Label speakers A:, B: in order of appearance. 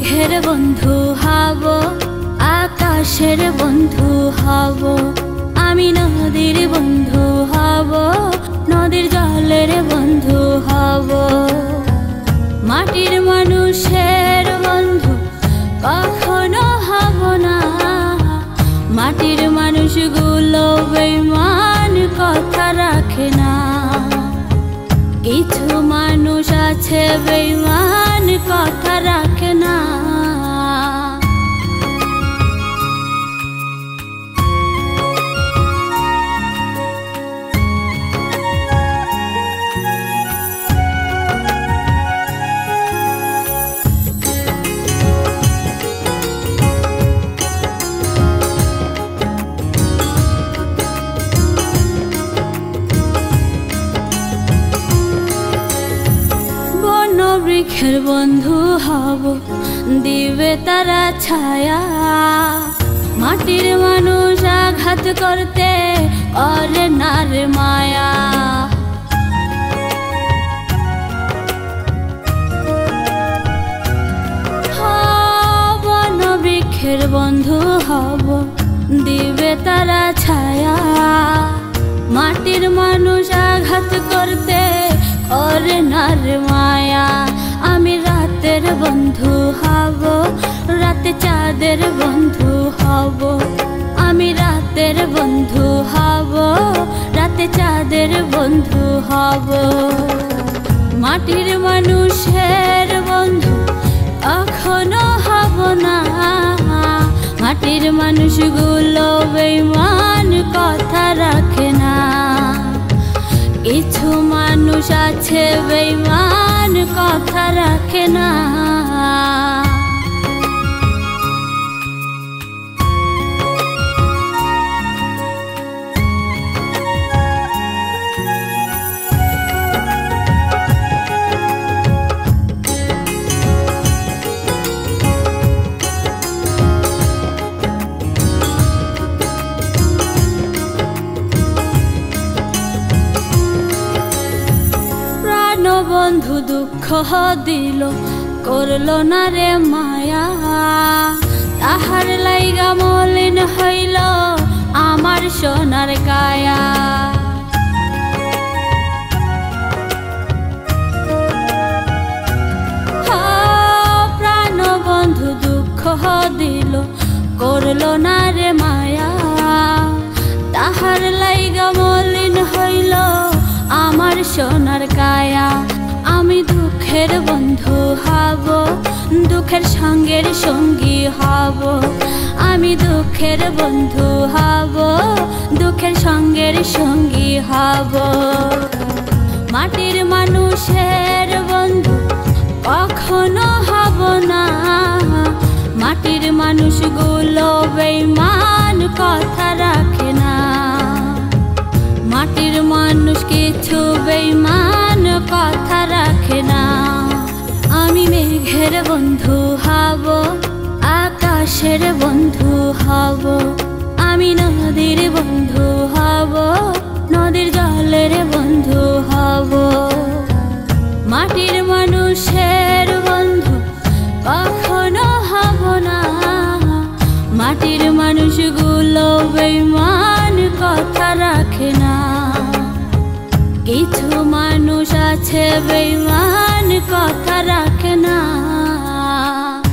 A: মেঘের বন্ধু হব, আকাশের বন্ধু হব, আমি নদীর বন্ধু হব, নদীর জলের বন্ধু হব। মাটির মানুষের বন্ধু কখনো হব না, মাটির মানুষগুলো বেঈমান, কথা রাখে না। কিছু মানুষ আছে বেঈমান, কথা রাখে না। বৃক্ষের বন্ধু হব, দিবে তারা ছায়া, মাটির মানুষ আঘাত করতে করে নার মায়া। বন বৃক্ষের বন্ধু হব, দিবে তারা ছায়া, মাটির মানুষ আঘাত করতে করে নার মায়া। আমি রাতের বন্ধু হব, রাতে চাঁদের বন্ধু হব, আমি রাতের বন্ধু হব, রাতে চাঁদের বন্ধু হব। মাটির মানুষের বন্ধু কখনো হব না, মাটির মানুষগুলো বেঈমান, কথা রাখে না। কিছু মানুষ আছে বেঈমান, কথা রাখে না। বন্ধু দুঃখ দিল, করলো না রে মায়া, তাহার লাইগা মলিন হইল আমার সোনার কায়া। প্রাণ বন্ধু দুঃখ দিল, করলো না রে মায়া, তাহার লাইগা মলিন হইল আমার সোনার কায়া। আমি দুঃখের বন্ধু হব, দুঃখের সঙ্গের সঙ্গী হব, আমি দুঃখের বন্ধু হব, দুঃখের সঙ্গের সঙ্গী হব। মাটির মানুষের বন্ধু কখনো হব না, মাটির মানুষগুলো বেঈমান, কথা রাখে না। মাটির মানুষ কিছু বেঈমান, কথা রাখে না। আমি মেঘের বন্ধু হব, আকাশের বন্ধু হব, আমি নদীর বন্ধু হব, নদীর জলের বন্ধু হব। মাটির মানুষের বন্ধু কখনো হব না, মাটির মানুষগুলো বেঈমান, কথা রাখে না। কিছু মানুষ আছে বেঈমান, কথা রাখে না।